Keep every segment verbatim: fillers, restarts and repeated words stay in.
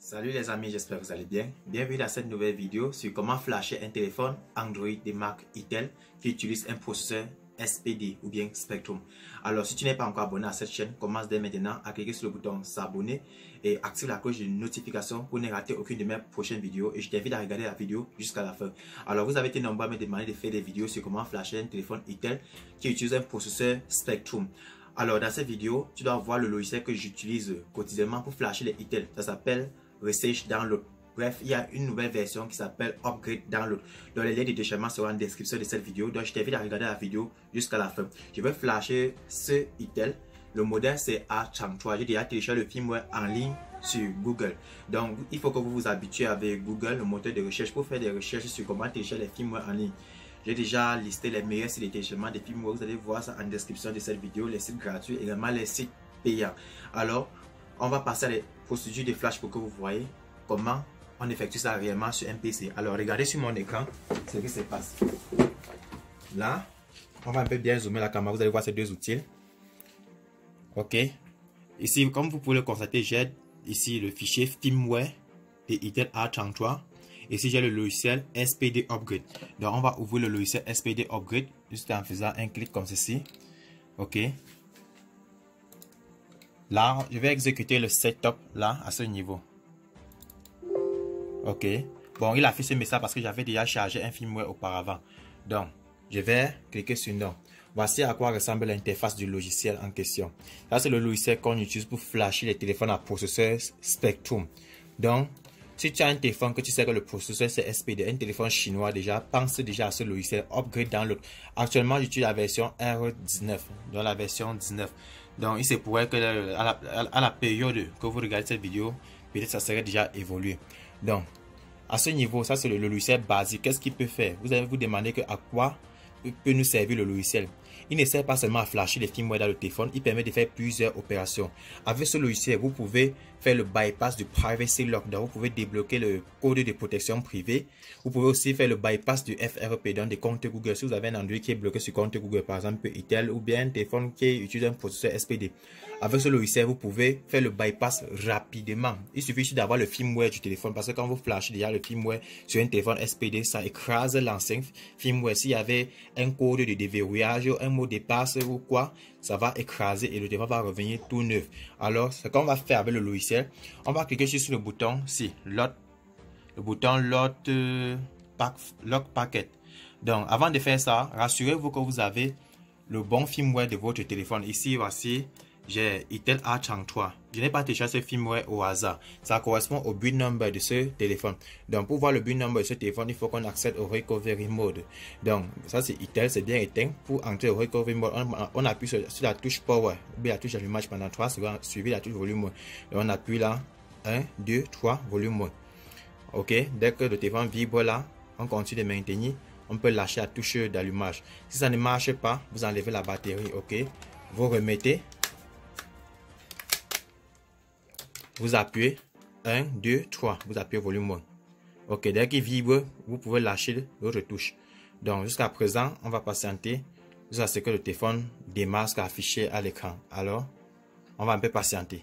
Salut les amis, j'espère que vous allez bien. Bienvenue dans cette nouvelle vidéo sur comment flasher un téléphone Android de marque Itel qui utilise un processeur S P D ou bien Spectrum. Alors si tu n'es pas encore abonné à cette chaîne, commence dès maintenant à cliquer sur le bouton s'abonner et active la cloche de notification pour ne rater aucune de mes prochaines vidéos et je t'invite à regarder la vidéo jusqu'à la fin. Alors vous avez été nombreux à me demander de faire des vidéos sur comment flasher un téléphone Itel qui utilise un processeur Spectrum. Alors dans cette vidéo, tu dois voir le logiciel que j'utilise quotidiennement pour flasher les Itel. Ça s'appelle Research Download. Bref, il y a une nouvelle version qui s'appelle Upgrade Download. Donc les liens de téléchargement seront en description de cette vidéo. Donc je t'invite à regarder la vidéo jusqu'à la fin. Je vais flasher ce Itel. Le modèle c'est A trente-trois. J'ai déjà téléchargé le firmware en ligne sur Google. Donc il faut que vous vous habituez avec Google, le moteur de recherche, pour faire des recherches sur comment télécharger les firmware en ligne. J'ai déjà listé les meilleurs sites de téléchargement des firmware. Vous allez voir ça en description de cette vidéo. Les sites gratuits et également les sites payants. Alors, on va passer à les procédures de flash pour que vous voyez comment on effectue ça réellement sur un P C. Alors, regardez sur mon écran ce qui se passe. Là, on va un peu bien zoomer la caméra. Vous allez voir ces deux outils. Ok. Ici, comme vous pouvez le constater, j'ai ici le fichier firmware de Itel A trente-trois. Ici, j'ai le logiciel S P D Upgrade. Donc, on va ouvrir le logiciel S P D Upgrade juste en faisant un clic comme ceci. Ok. Là, je vais exécuter le setup là à ce niveau. Ok. Bon, il affiche ce message parce que j'avais déjà chargé un firmware auparavant. Donc, je vais cliquer sur non. Voici à quoi ressemble l'interface du logiciel en question. Là, c'est le logiciel qu'on utilise pour flasher les téléphones à processeur Spectrum. Donc, si tu as un téléphone que tu sais que le processeur c'est S P D, un téléphone chinois déjà, pense déjà à ce logiciel Upgrade Download. Actuellement, j'utilise la version R dix-neuf, donc la version dix-neuf. Donc, il se pourrait que à la, à la période que vous regardez cette vidéo, peut-être ça serait déjà évolué. Donc, à ce niveau, ça c'est le, le logiciel basique. Qu'est-ce qu'il peut faire? Vous allez vous demander que à quoi peut nous servir le logiciel. Il ne sert pas seulement à flasher les firmware dans le téléphone, il permet de faire plusieurs opérations. Avec ce logiciel, vous pouvez faire le bypass du privacy lock, donc vous pouvez débloquer le code de protection privée. Vous pouvez aussi faire le bypass du F R P, donc des comptes Google. Si vous avez un Android qui est bloqué sur compte Google, par exemple Itel, ou bien un téléphone qui utilise un processeur S P D. Avec ce logiciel, vous pouvez faire le bypass rapidement. Il suffit juste d'avoir le firmware du téléphone, parce que quand vous flashez déjà le firmware sur un téléphone S P D, ça écrase l'ancien firmware. S'il y avait un code de déverrouillage, un mot de passe ou quoi, ça va écraser et le téléphone va revenir tout neuf. Alors, ce qu'on va faire avec le logiciel, on va cliquer sur le bouton si load, le bouton load euh, pack, lock packet. Donc, avant de faire ça, rassurez-vous que vous avez le bon firmware de votre téléphone. Ici, voici, j'ai Itel A trente-trois. Je n'ai pas téléchargé ce firmware au hasard. Ça correspond au build number de ce téléphone. Donc, pour voir le build number de ce téléphone, il faut qu'on accède au recovery mode. Donc, ça c'est Itel, c'est bien éteint. Pour entrer au recovery mode, on, on appuie sur, sur la touche power, ou bien la touche allumage pendant trois secondes, suivi la touche volume. Et on appuie là, un, deux, trois, volume. Ok, dès que le téléphone vibre là, on continue de maintenir. On peut lâcher la touche d'allumage. Si ça ne marche pas, vous enlevez la batterie. Ok, vous remettez. Vous appuyez un, deux, trois. Vous appuyez volume un. Ok, dès qu'il vibre, vous pouvez lâcher l'autre touche. Donc, jusqu'à présent, on va patienter jusqu'à ce que le téléphone démarre ce qui est affiché à l'écran. Alors, on va un peu patienter.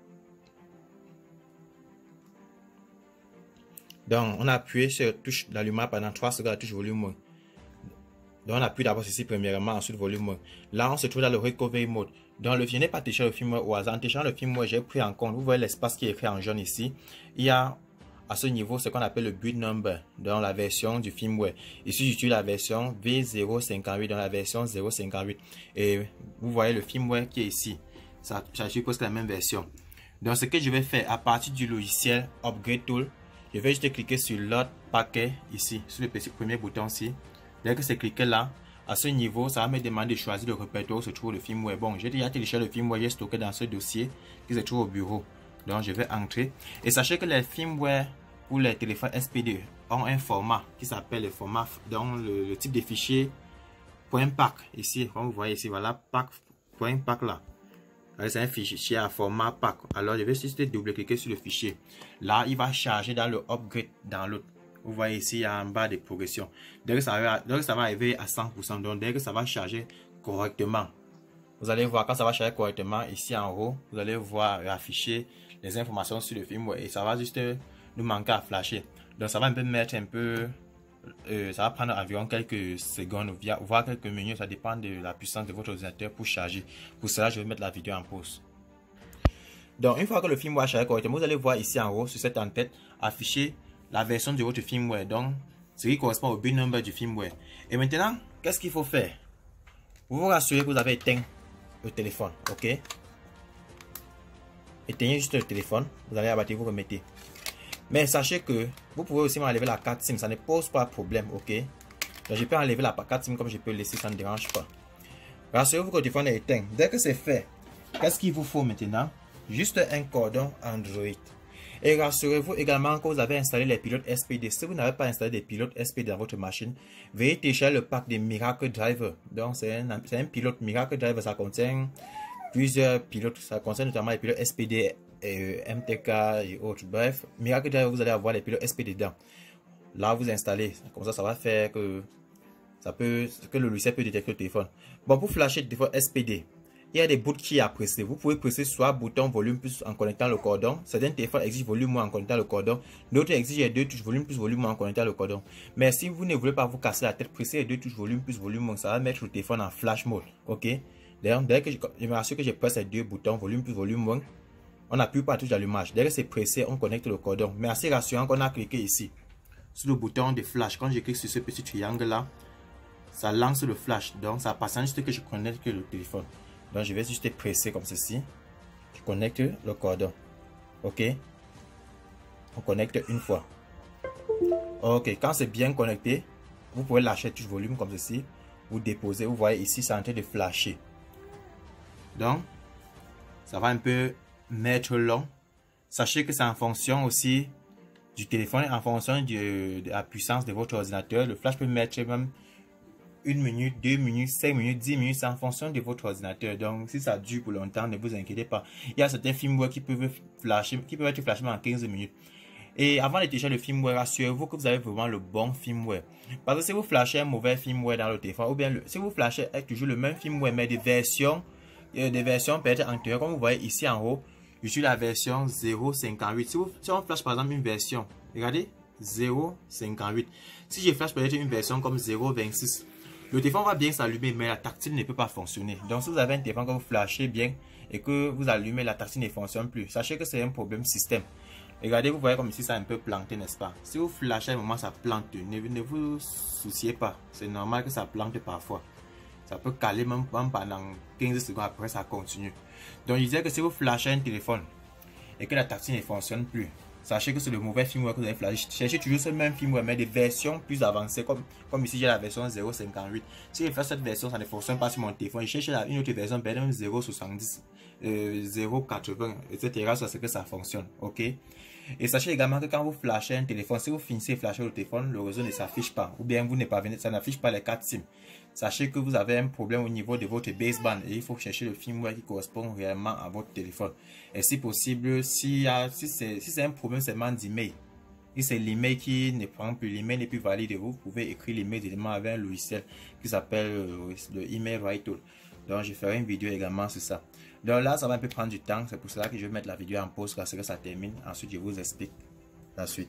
Donc, on a appuyé sur la touche d'allumage pendant trois secondes, la touche volume un. Donc, on appuie d'abord ceci premièrement, ensuite volume un. Là, on se trouve dans le recovery mode. Donc, le, je n'ai pas téléchargé le firmware au hasard. En téléchargeant le firmware, j'ai pris en compte. Vous voyez l'espace qui est écrit en jaune ici. Il y a à ce niveau ce qu'on appelle le build number dans la version du firmware. Ici, j'utilise la version V zéro cinquante-huit dans la version zéro cinquante-huit. Et vous voyez le firmware qui est ici. Ça, ça suit presque la même version. Donc, ce que je vais faire à partir du logiciel Upgrade Tool, je vais juste cliquer sur Load Packet ici, sur le petit premier bouton ici. Dès que c'est cliqué là, à ce niveau, ça va me demander de choisir le répertoire où se trouve le firmware. Bon, j'ai déjà téléchargé le firmware, j'ai stocké dans ce dossier qui se trouve au bureau. Donc, je vais entrer. Et sachez que les firmware pour les téléphones S P D ont un format qui s'appelle le format, donc le, le type de fichier .pack. Ici, comme vous voyez ici, voilà, pack, .pack là. C'est un fichier à format pack. Alors, je vais juste double-cliquer sur le fichier. Là, il va charger dans le upgrade download. Vous voyez ici en bas des progressions. Dès que ça va, dès que ça va arriver à cent pour cent, donc dès que ça va charger correctement, vous allez voir quand ça va charger correctement ici en haut, vous allez voir afficher les informations sur le firmware et ça va juste nous manquer à flasher. Donc ça va un peu mettre un peu, euh, ça va prendre environ quelques secondes, voire quelques minutes, ça dépend de la puissance de votre ordinateur pour charger. Pour cela, je vais mettre la vidéo en pause. Donc une fois que le firmware charge correctement, vous allez voir ici en haut sur cette en-tête afficher la version de votre firmware, donc ce qui correspond au bin number du firmware. Et maintenant, qu'est-ce qu'il faut faire? Vous vous rassurez que vous avez éteint le téléphone, ok? Éteignez juste le téléphone, vous allez abattre, vous remettez. Mais sachez que vous pouvez aussi enlever la carte SIM, ça ne pose pas de problème, ok? Donc je peux enlever la carte SIM comme je peux le laisser, ça ne dérange pas. Rassurez-vous que le téléphone est éteint. Dès que c'est fait, qu'est-ce qu'il vous faut maintenant? Juste un cordon Android. Et rassurez-vous également que vous avez installé les pilotes S P D. Si vous n'avez pas installé des pilotes S P D dans votre machine, veuillez télécharger le pack de Miracle Driver. Donc c'est un, un pilote Miracle Driver, ça contient plusieurs pilotes, ça contient notamment les pilotes S P D, euh, M T K et autres. Bref, Miracle Driver, vous allez avoir les pilotes S P D dedans. Là, vous installez, comme ça, ça va faire que ça peut, que le logiciel peut détecter le téléphone. Bon, pour flasher le téléphone S P D, il y a des boutons à presser. Vous pouvez presser soit bouton volume plus en connectant le cordon. Certains téléphones exigent volume moins en connectant le cordon. D'autres exigent les deux touches volume plus volume moins en connectant le cordon. Mais si vous ne voulez pas vous casser la tête, pressez les deux touches volume plus volume moins. Ça va mettre le téléphone en flash mode. Ok. D'ailleurs, dès que je, je me rassure que je presse les deux boutons volume plus volume moins, on appuie pas la touche d'allumage. Dès que c'est pressé, on connecte le cordon. Mais assez rassurant qu'on a cliqué ici sur le bouton de flash. Quand je clique sur ce petit triangle là, ça lance le flash. Donc ça passe juste que je connecte le téléphone. Donc je vais juste presser comme ceci. Je connecte le cordon. Ok. On connecte une fois. Ok. Quand c'est bien connecté, vous pouvez lâcher touche volume comme ceci. Vous déposez. Vous voyez ici, c'est en train de flasher. Donc, ça va un peu mettre long. Sachez que c'est en fonction aussi du téléphone, en fonction de, de la puissance de votre ordinateur. Le flash peut mettre même une minute, deux minutes, cinq minutes, dix minutes, c'est en fonction de votre ordinateur. Donc, si ça dure pour longtemps, ne vous inquiétez pas. Il y a certains firmware qui peuvent flasher, qui peuvent être flashés en quinze minutes. Et avant de télécharger le firmware, rassurez-vous que vous avez vraiment le bon firmware. Parce que si vous flashez un mauvais firmware dans le téléphone, ou bien le, si vous flashez avec toujours le même firmware, mais des versions, euh, des versions peut-être antérieures, comme vous voyez ici en haut, je suis la version zéro point cinquante-huit. Si, vous, si on flash par exemple une version, regardez, zéro point cinquante-huit. Si je flash peut-être une version comme zéro point vingt-six, le téléphone va bien s'allumer, mais la tactile ne peut pas fonctionner. Donc, si vous avez un téléphone que vous flashez bien et que vous allumez, la tactile ne fonctionne plus, sachez que c'est un problème système. Regardez, vous voyez comme ici, ça a un peu planté, n'est-ce pas? Si vous flashez à un moment, ça plante. Ne, ne vous souciez pas. C'est normal que ça plante parfois. Ça peut caler même, même pendant quinze secondes, après ça continue. Donc, je disais que si vous flashez un téléphone et que la tactile ne fonctionne plus, sachez que c'est le mauvais firmware que vous avez flashé. Cherchez toujours ce même firmware, mais des versions plus avancées. Comme, comme ici, j'ai la version zéro point cinquante-huit. Si je fais cette version, ça ne fonctionne pas sur mon téléphone. Je cherche une autre version, peut-être même zéro point soixante-dix, euh, zéro point quatre-vingts, et cetera. C'est ce que ça fonctionne. Ok? Et sachez également que quand vous flashez un téléphone, si vous finissez de flasher le téléphone, le réseau ne s'affiche pas. Ou bien vous ne parvenez, ça n'affiche pas les cartes SIM. Sachez que vous avez un problème au niveau de votre baseband et il faut chercher le firmware qui correspond réellement à votre téléphone. Et si possible, si, si c'est si un problème seulement d'email, si c'est l'email qui ne prend plus, l'email n'est plus valide, vous pouvez écrire l'email directement avec un logiciel qui s'appelle euh, le email write tool. Donc je ferai une vidéo également sur ça. Donc là, ça va un peu prendre du temps, c'est pour cela que je vais mettre la vidéo en pause parce que ça termine. Ensuite, je vous explique la suite.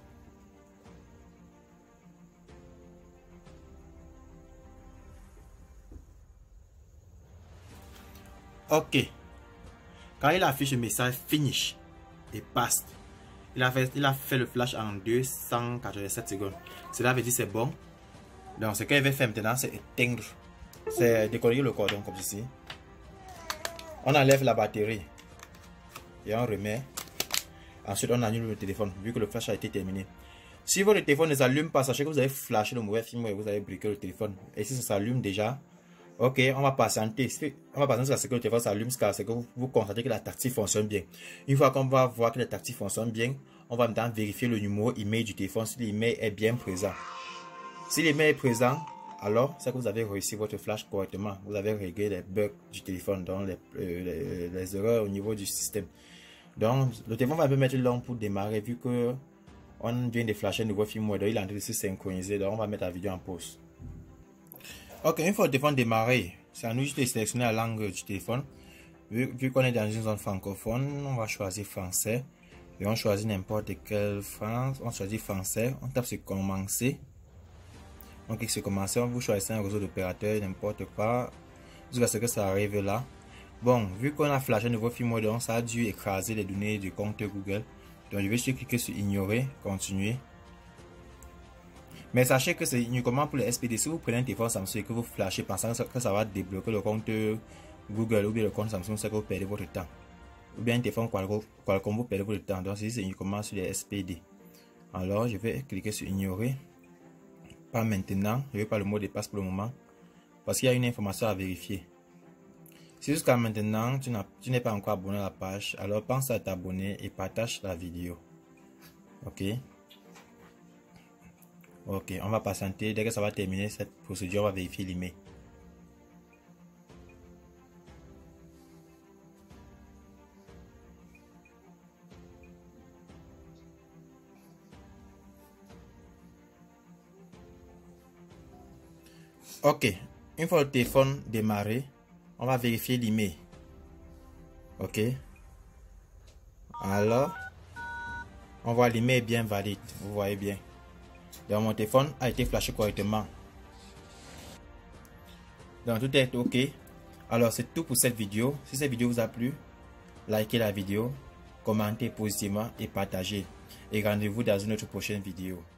Ok. Quand il affiche le message finish et passe, il a fait, il a fait le flash en deux cent quatre-vingt-sept secondes. Cela veut dire c'est bon. Donc ce qu'il va faire maintenant, c'est éteindre, c'est décoller le cordon comme ceci. On enlève la batterie et on remet. Ensuite, on annule le téléphone vu que le flash a été terminé. Si votre téléphone ne s'allume pas, sachez que vous avez flashé le mauvais firmware et vous avez briqué le téléphone. Et si ça s'allume déjà, ok, on va patienter. On va patienter jusqu'à ce que le téléphone s'allume, jusqu'à ce que vous, vous constatez que la tactile fonctionne bien. Une fois qu'on va voir que la tactile fonctionne bien, on va maintenant vérifier le numéro email du téléphone si l'email est bien présent. Si l'email est présent, alors c'est que vous avez réussi votre flash correctement. Vous avez réglé les bugs du téléphone, donc les, euh, les, les erreurs au niveau du système. Donc le téléphone va un peu mettre long pour démarrer vu que on vient de flasher un nouveau firmware, donc il est en train de se synchroniser. Donc on va mettre la vidéo en pause. Ok, une fois le téléphone démarré, c'est à nous juste de sélectionner la langue du téléphone. Vu, vu qu'on est dans une zone francophone, on va choisir français. Et on choisit n'importe quelle France. On choisit français. On tape sur commencer. On clique sur commencer. On vous choisissez un réseau d'opérateurs, n'importe quoi. Jusqu'à ce que ça arrive là. Bon, vu qu'on a flashé un nouveau film, donc ça a dû écraser les données du compte Google. Donc je vais juste cliquer sur ignorer, continuer. Mais sachez que c'est uniquement pour les S P D. Si vous prenez un téléphone Samsung et que vous flashez pensant que ça va débloquer le compte Google ou bien le compte Samsung, c'est que vous perdez votre temps. Ou bien un téléphone Qualcomm, vous perdez votre temps. Donc c'est uniquement sur les S P D. Alors je vais cliquer sur ignorer. Pas maintenant. Je ne vais pas le mot de passe pour le moment. Parce qu'il y a une information à vérifier. Si jusqu'à maintenant tu n'es pas encore abonné à la page, alors pense à t'abonner et partage la vidéo. Ok. Ok, on va patienter. Dès que ça va terminer cette procédure, on va vérifier l'email. Ok, une fois le téléphone démarré, on va vérifier l'email. Ok. Alors, on voit l'email bien valide. Vous voyez bien. Donc mon téléphone a été flashé correctement. Donc tout est ok. Alors c'est tout pour cette vidéo. Si cette vidéo vous a plu, likez la vidéo, commentez positivement et partagez. Et rendez-vous dans une autre prochaine vidéo.